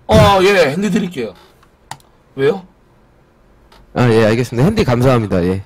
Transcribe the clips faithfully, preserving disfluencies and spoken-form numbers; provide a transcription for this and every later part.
어, 예, 핸디 드릴게요. 왜요? 아, 예, 알겠습니다. 핸디 감사합니다. 예.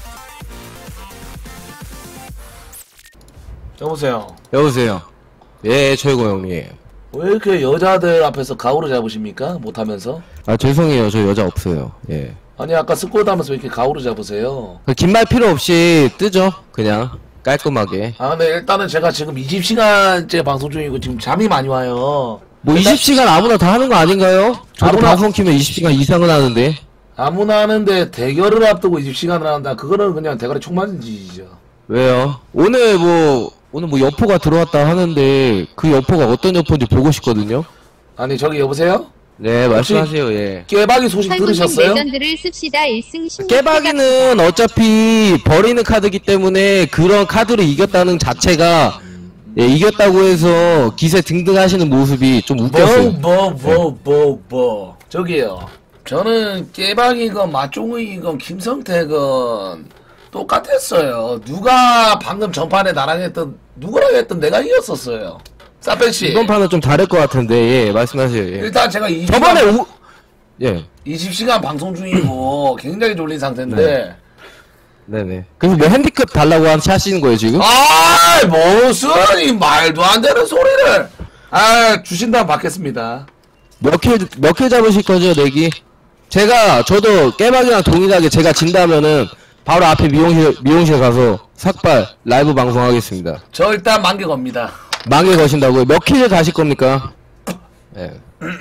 여보세요. 여보세요. 예, 최고 형님. 왜 이렇게 여자들 앞에서 가오를 잡으십니까? 못하면서? 아, 죄송해요. 저 여자 없어요. 예. 아니, 아까 스쿼드 하면서 왜 이렇게 가오를 잡으세요? 긴 말 필요 없이 뜨죠. 그냥 깔끔하게. 아, 근데 일단은 제가 지금 이십 시간째 방송 중이고 지금 잠이 많이 와요. 뭐 일단- 이십 시간 아무나 다 하는 거 아닌가요? 저도 아무나- 방송 키면 이십 시간 이상은 하는데. 아무나 하는데 대결을 앞두고 이십 시간을 한다. 그거는 그냥 대가리 총 맞은 짓이죠. 왜요? 오늘 뭐 오늘 뭐 여포가 들어왔다 하는데 그 여포가 어떤 여포인지 보고 싶거든요. 아니, 저기 여보세요? 네, 혹시- 말씀하세요. 예. 깨박이 소식 팔군님 들으셨어요? 레전드를 씁시다. 일승 십육 깨박이는 어차피 버리는 카드기 때문에 그런 카드를 이겼다는 자체가 예, 이겼다고 해서 기세 등등 하시는 모습이 좀 웃겼어요. 뭐, 뭐, 뭐, 뭐. 저기요. 저는 깨박이건 마쫑이건 김성태건 똑같았어요. 누가 방금 전판에 나랑 했던, 누구랑 했던 내가 이겼었어요. 사페씨. 이번 판은 좀 다를 것 같은데, 예, 말씀하세요. 예. 일단 제가 이십 저번에 시간, 오, 예, 이십 시간 방송 중이고 굉장히 졸린 상태인데. 네네. 그래서 뭐 핸디캡 달라고 한 하시는 거예요, 지금? 아, 무슨 이 말도 안 되는 소리를. 아, 주신다면 받겠습니다. 몇 킬, 몇 킬 잡으실 거죠, 내기? 제가, 저도 깨박이랑 동일하게 제가 진다면은 바로 앞에 미용실, 미용실 가서 삭발 라이브 방송하겠습니다. 저 일단 만개 겁니다. 망에 거신다고요? 몇 킬을 가실 겁니까? 예.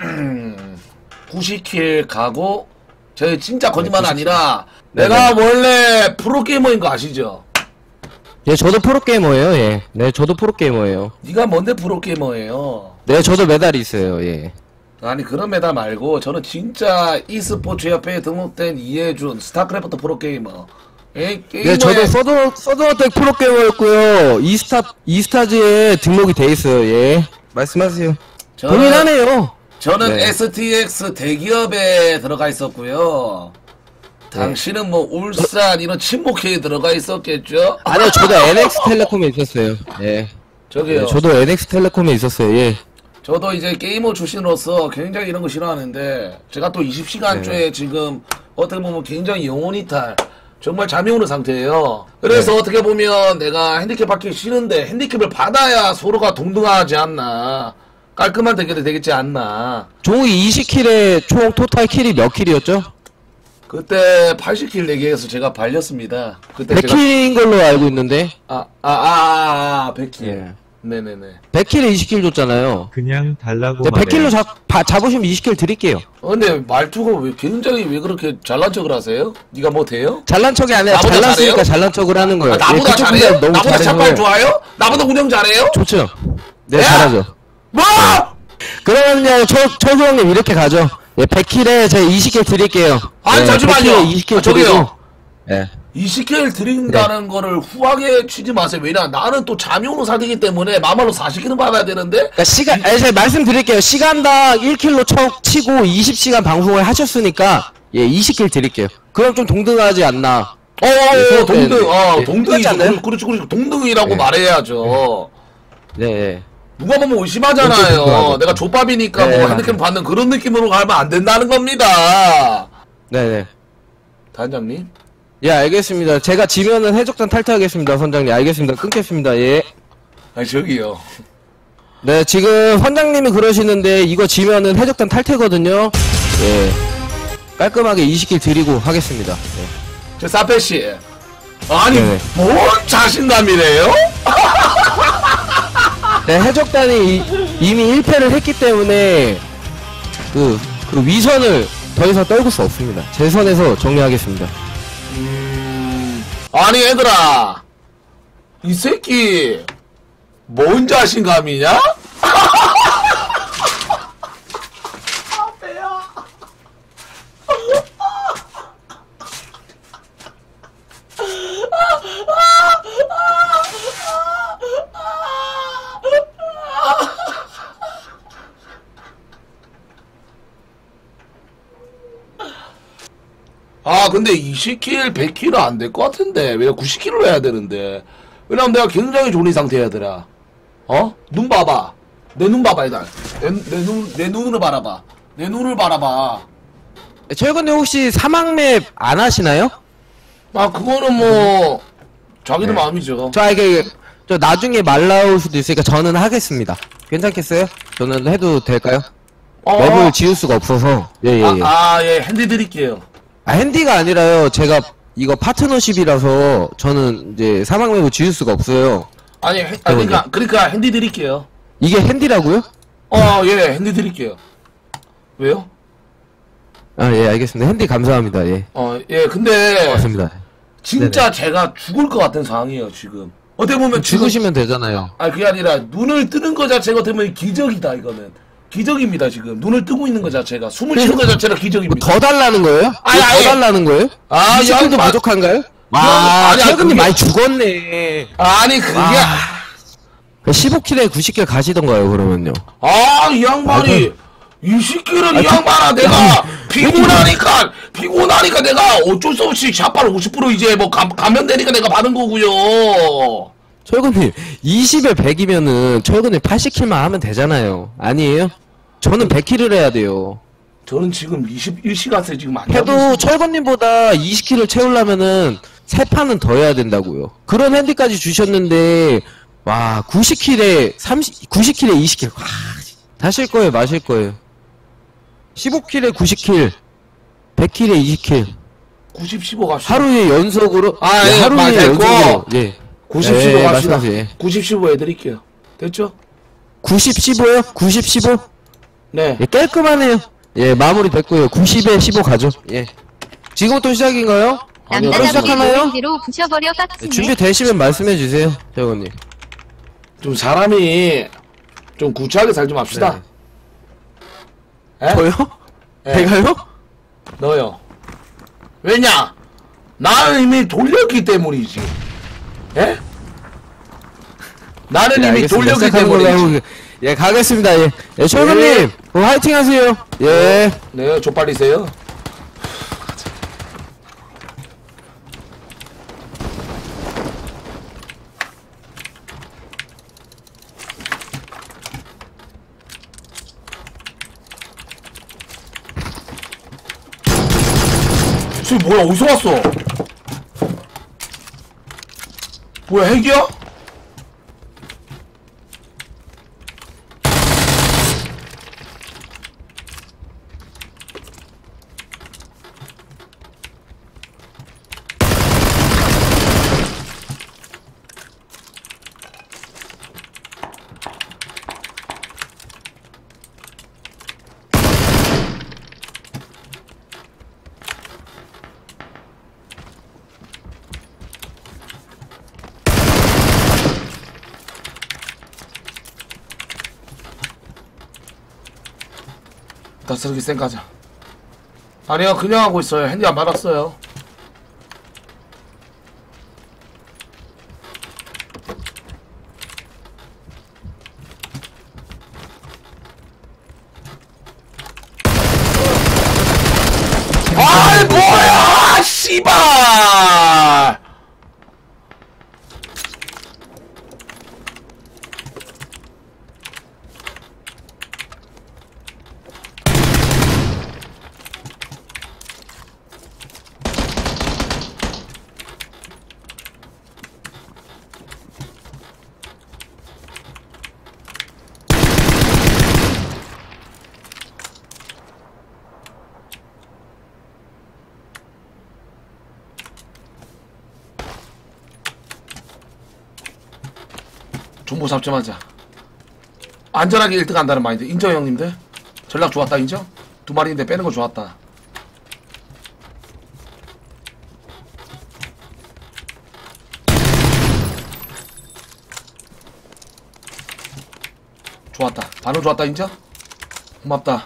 구십 킬 가고, 저 진짜 거짓말 네, 아니라, 네, 내가 원래 프로게이머인 거 아시죠? 예, 저도 프로게이머예요, 예. 네, 저도 프로게이머예요. 네가 뭔데 프로게이머예요? 네, 저도 메달이 있어요, 예. 아니, 그런 메달 말고, 저는 진짜 e스포츠 협회에 등록된 이해준, 스타크래프트 프로게이머. 예, 게이머의 네, 저도 서드, 서드어택 프로게이머였고요. 이스타, 이스타즈에 등록이 돼 있어요, 예. 말씀하세요. 저는- 동일하네요. 저는 네. 에스티엑스 대기업에 들어가 있었고요. 당신은 뭐 울산 이런 친목회에 들어가 있었겠죠? 아니요, 저도 엔엑스텔레콤에 있었어요. 예. 저기요. 네, 저도 엔엑스텔레콤에 있었어요, 예. 저도 이제 게이머 출신으로서 굉장히 이런 거 싫어하는데 제가 또 이십 시간째 네. 지금 어떻게 보면 굉장히 영혼이 탈 정말 잠이 오는 상태예요. 그래서 네. 어떻게 보면 내가 핸디캡 받기 싫은데 핸디캡을 받아야 서로가 동등하지 않나. 깔끔한 대결이 되겠지 않나. 종욱이 이십 킬에 총 토탈 킬이 몇 킬이었죠? 그때 팔십 킬 내기해서 제가 발렸습니다. 그때 백 제가 킬인 걸로 알고 있는데. 아, 아, 아, 아, 아 백 킬. 예. 네네네. 백 킬에 이십 킬 줬잖아요. 그냥 달라고 백 킬로 말해. 잡, 바, 잡으시면 이십 킬 드릴게요. 어, 근데 말투가 왜 굉장히 왜 그렇게 잘난 척을 하세요? 네가 뭐 돼요? 잘난 척이 아니라 나보다 잘났으니까 잘해요? 잘난 척을 하는 거예요. 아, 나보다 예, 그쪽 잘해요? 분야 너무 나보다 잘해서- 샷발 좋아요? 나보다 운영 잘해요? 좋죠. 네, 야! 잘하죠. 뭐? 그러면요, 초, 초수 형님 이렇게 가죠. 예, 백 킬에 제가 이십 킬 드릴게요. 아니, 예, 잠시만요. 백 킬에 이십 킬 아, 저기요. 드리고. 예. 이십 킬 드린다는 거를 후하게 치지 마세요. 왜냐, 나는 또 잠이 오는 상태이기 때문에 마말로 사십 킬은 받아야 되는데. 그러니까 시간, 아니, 제가 말씀드릴게요. 시간당 일 킬로 쳐, 치고 이십 시간 방송을 하셨으니까, 예, 이십 킬 드릴게요. 그럼 좀 동등하지 않나. 어, 네, 동등, 네, 어, 네. 동등이죠. 똑같지 않나요? 그- 그렇지, 그렇지. 동등이라고 네. 말해야죠. 네, 네. 누가 보면 그렇죠, 의심하잖아요. 그렇죠. 내가 족밥이니까 네, 뭐 맞아요. 핸드캠 받는 그런 느낌으로 가면 안 된다는 겁니다. 네네. 단장님. 예, 알겠습니다. 제가 지면은 해적단 탈퇴하겠습니다, 선장님. 알겠습니다. 끊겠습니다, 예. 아니, 저기요. 네, 지금 선장님이 그러시는데, 이거 지면은 해적단 탈퇴거든요. 예. 깔끔하게 이십 킬 드리고 하겠습니다. 예. 저 사페씨. 아니, 네네. 뭔 자신감이래요? 네, 해적단이 이, 이미 일 패를 했기 때문에, 그, 그 위선을 더 이상 떨굴 수 없습니다. 제 선에서 정리하겠습니다. 음, 아니, 얘들아. 이 새끼, 뭔 자신감이냐? 아, 근데 이십 킬, 백 킬은 안 될 것 같은데. 왜 구십 킬을 해야 되는데. 왜냐면 내가 굉장히 졸린 상태야더라. 어? 눈 봐봐. 내 눈 봐봐, 일단. 내, 내 눈, 내 눈으로 바라봐. 내 눈을 바라봐. 철근님 혹시 사막맵 안 하시나요? 아 그거는 뭐 자기들 네. 마음이죠. 저 이게 저 나중에 말 나올 수도 있으니까 저는 하겠습니다. 괜찮겠어요? 저는 해도 될까요? 어, 맵을 지울 수가 없어서. 예예예. 아, 아, 예, 핸디 드릴게요. 아, 핸디가 아니라요. 제가 이거 파트너십이라서 저는 이제 사막 맵을 지울 수가 없어요. 아니, 해, 아, 그러니까, 그러니까 핸디 드릴게요. 이게 핸디라고요? 어, 예, 핸디 드릴게요. 왜요? 아, 예, 알겠습니다. 핸디 감사합니다. 예. 어, 예, 근데 맞습니다. 진짜 제가 죽을 것 같은 상황이에요, 지금. 어떻게 보면 지금, 죽으시면 되잖아요. 아니, 그게 아니라 눈을 뜨는 거 자체가 어떻게 보면 기적이다, 이거는. 기적입니다, 지금. 눈을 뜨고 있는 거 자체가. 숨을 쉬는 거 자체가 뭐 기적입니다. 더 달라는 거예요? 아니, 뭐 아니. 더 달라는 거예요? 아, 이십 킬도 양반. 부족한가요? 아니, 와, 아니, 철근님 그게- 많이 죽었네. 아니, 그게, 아. 십오 킬에 구십 킬 가시던가요, 그러면요? 아, 이 양반이, 아, 이십 킬은 아, 이 그- 양반아, 내가, 피곤하니까, 피곤하니까 내가 어쩔 수 없이 샷발 오십 퍼센트 이제 뭐, 감, 감면되니까 내가 받은 거고요. 철근님, 이십에 백이면은 철근님 팔십 킬만 하면 되잖아요. 아니에요? 저는 백 킬을 해야 돼요. 저는 지금 이십일 시간째 지금 안 하고 해도 있습니다. 철건님보다 이십 킬을 채우려면은 세 판은 더 해야 된다고요. 그런 핸디까지 주셨는데 와 구십 킬에 삼십 구십 킬에 이십 킬. 와, 다실 거예요, 마실 거예요. 십오 킬에 구십 킬, 백 킬에 이십 킬. 구십, 십오 갑시다. 하루에 연속으로 아, 예, 예, 하루에 말 됐고. 연속으로 예. 구십, 예, 십오 갑시다. 말씀하세요. 예. 구십, 십오 해드릴게요. 됐죠? 구십, 십오요? 구십, 십오? 네. 예, 깔끔하네요. 예, 마무리 됐고요. 구십에 십오 가죠. 예. 지금부터 시작인가요? 아니요, 남자답게 시작하나요? 노랭기로 부셔버려 예, 깍지네. 준비되시면 말씀해 주세요, 대원님. 좀 사람이 좀 구차하게 살좀 합시다. 에? 저요? 예. 제가요? 너요. 왜냐? 나는 이미 돌렸기 때문이지. 예? 나는 네, 이미 알겠습니다. 돌렸기 시작하는 걸로 때문이지. 하고, 예, 가겠습니다. 예, 예 철근님, 예. 그럼 화이팅 하세요. 예. 네, 족발리세요. 지금 뭐야, 어디서 왔어? 뭐야, 핵이야? 다스르기 쌩 가자. 아니요, 그냥 하고 있어요. 핸디 안 받았어요. 아이 뭐야 씨발. 정보 잡자마자 안전하게 일 등 한다는 마인드. 인정 형님들? 전략 좋았다. 인정? 두 마리인데 빼는 거 좋았다. 좋았다. 반응 좋았다. 인정? 고맙다.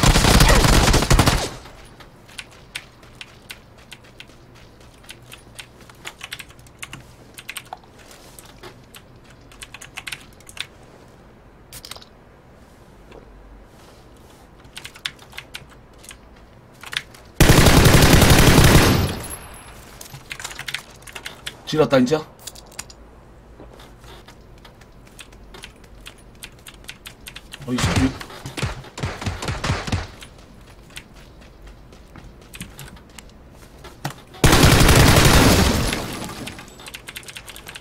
지렸다. 인정? 어이 새끼.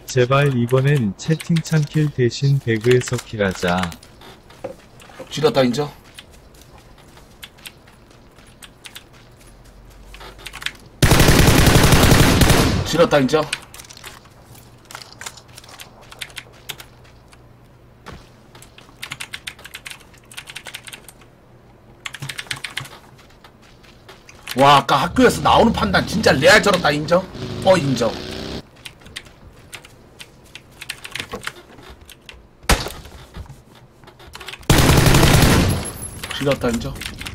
제발 이번엔 채팅창 킬 대신 배그에서 킬하자. 지렸다 인정. 지렸다 인정. 와 아까 학교에서 나오는 판단 진짜 레알 저렇다 인정? 어 인정. 지렸다 인정.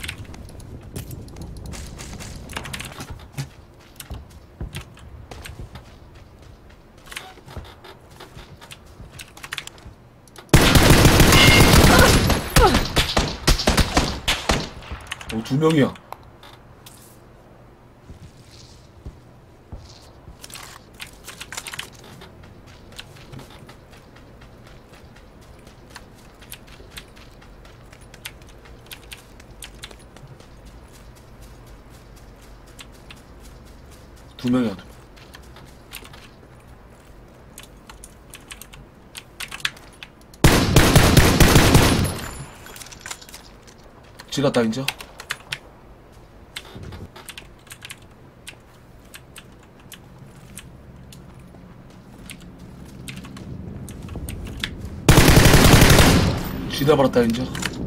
어, 두 명이야. 두 명이야. 두 명. 지갔다 인정. 지다버렸다 인정.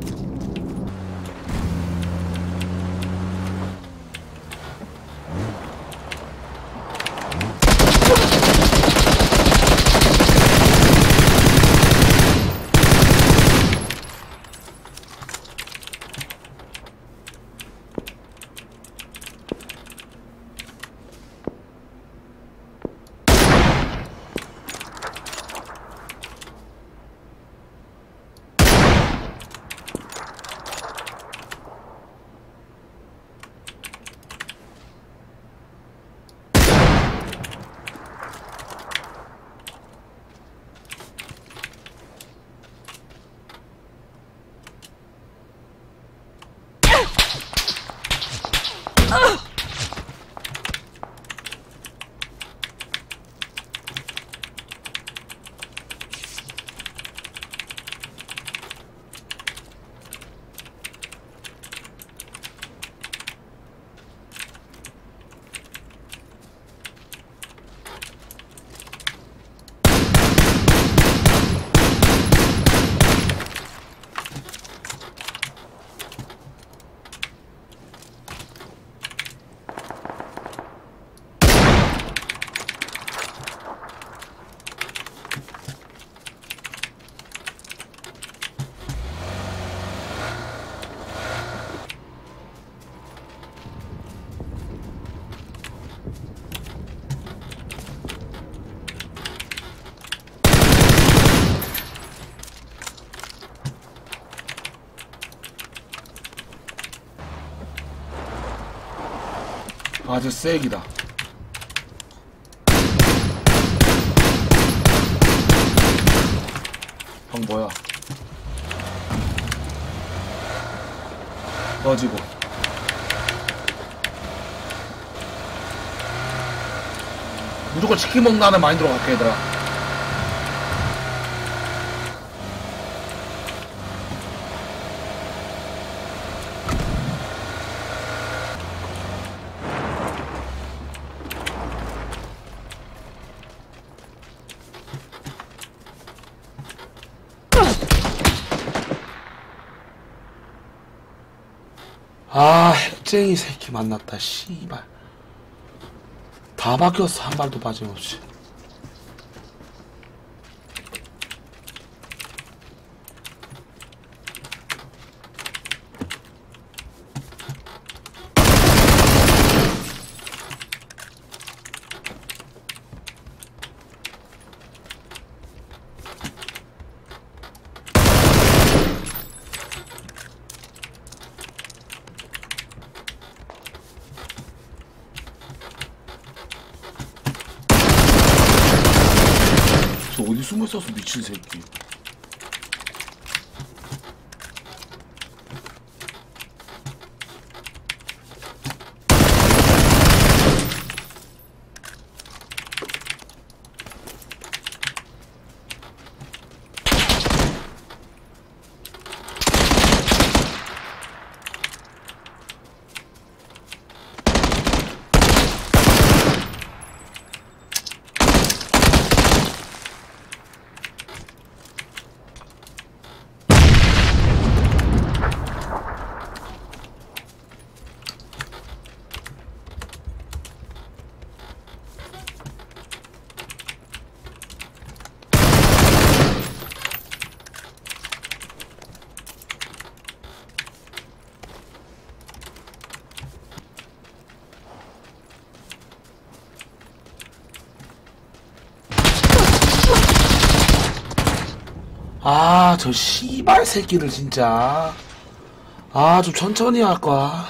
아주 쐐기다. 방 뭐야? 꺼지고. 무조건 치킨 먹나는 마인드로 갈게 얘들아. 아, 핵쟁이 새끼 만났다, 씨발. 다 바뀌었어, 한 발도 빠짐없이. 저 어디 숨어 있었어 미친 새끼. 아, 저 씨발 새끼들 진짜. 아, 좀 천천히 할까.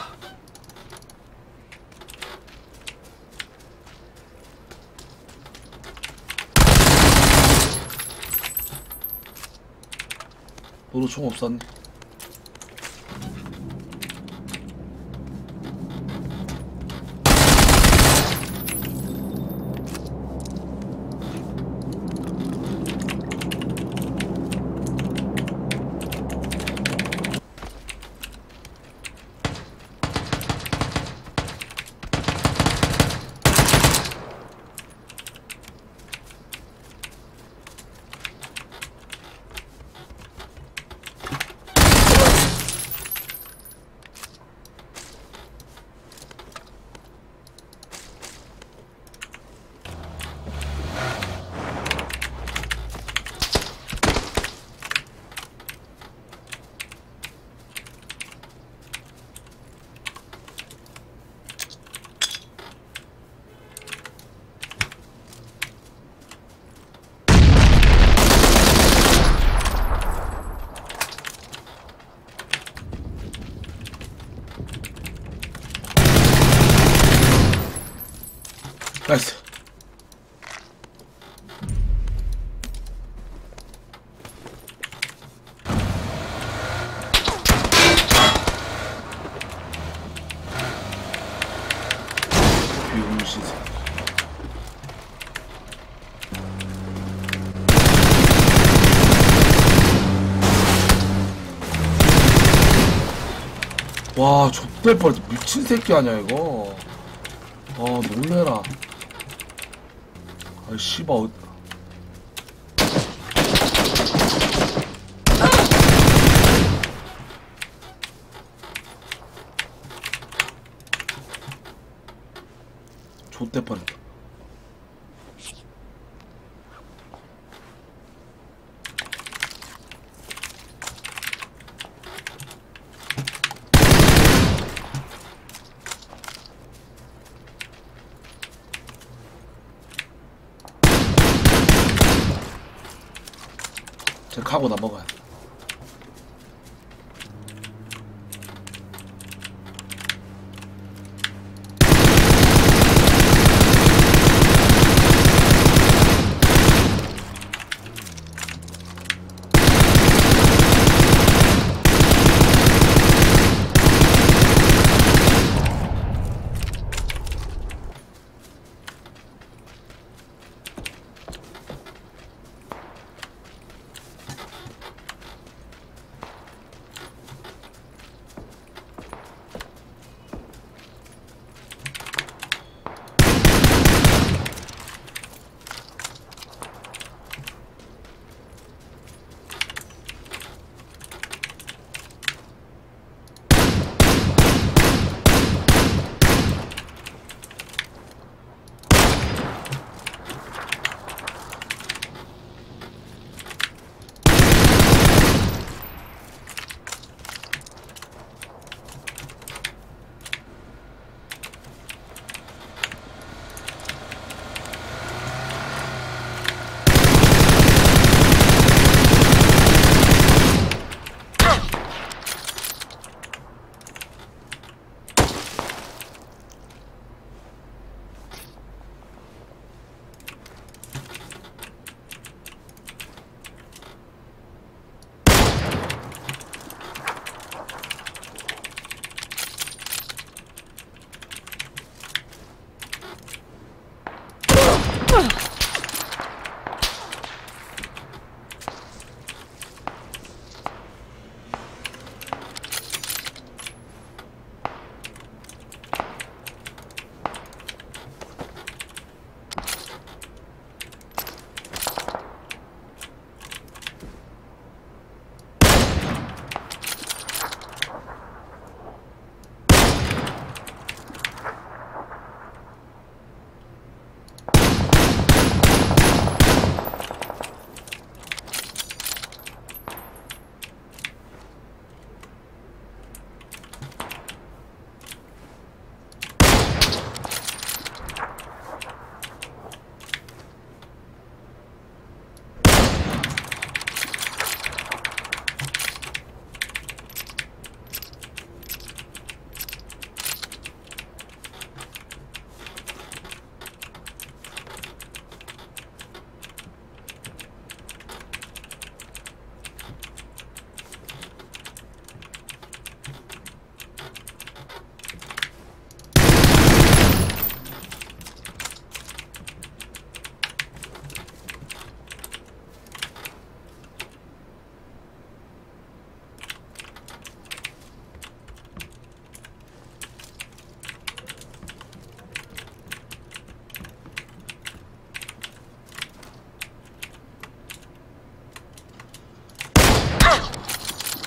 너도 총 없었니? 나이스. 비용신. 와, 좆될 뻔. 미친 새끼 아니야 이거. 아, 놀래라. 아이 씨발. 어... 좆될 뻔했다. 제 카고 나 먹어야 돼.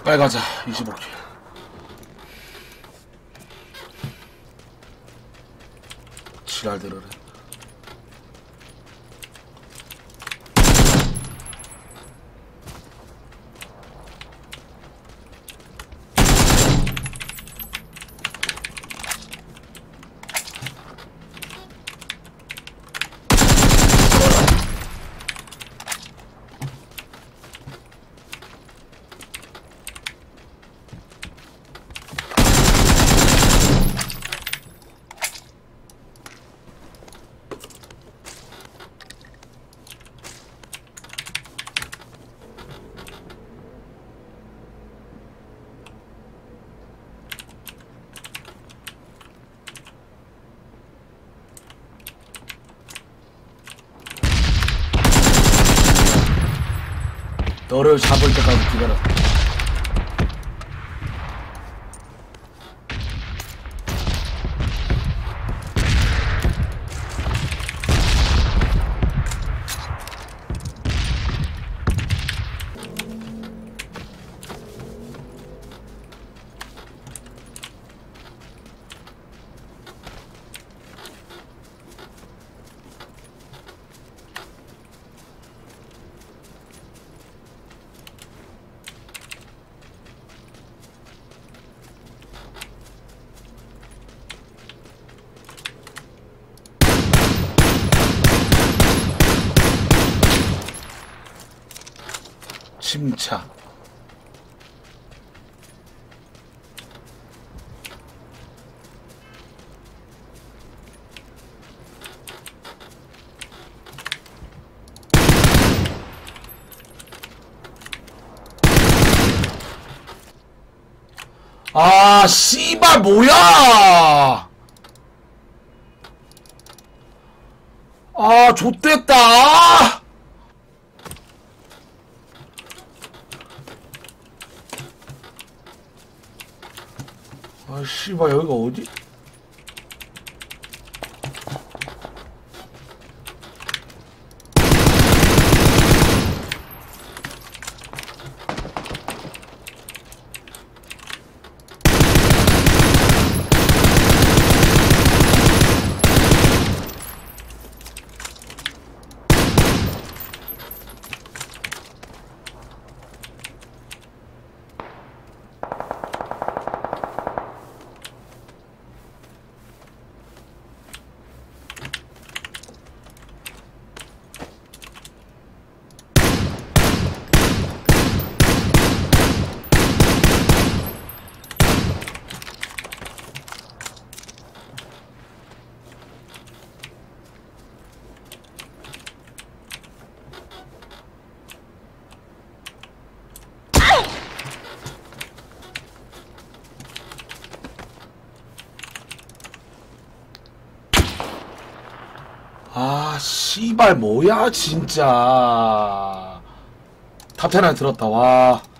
빨리 가자. 이십오 킬. 지랄 들으래. 너를 잡을 때까지 기다려. 침착. 아, 씨발, 뭐야! 아, 좆됐다! 아! 아, 씨발, 여기가 어디? 아, 씨발, 뭐야, 진짜. 탑텐 안에 들었다, 와.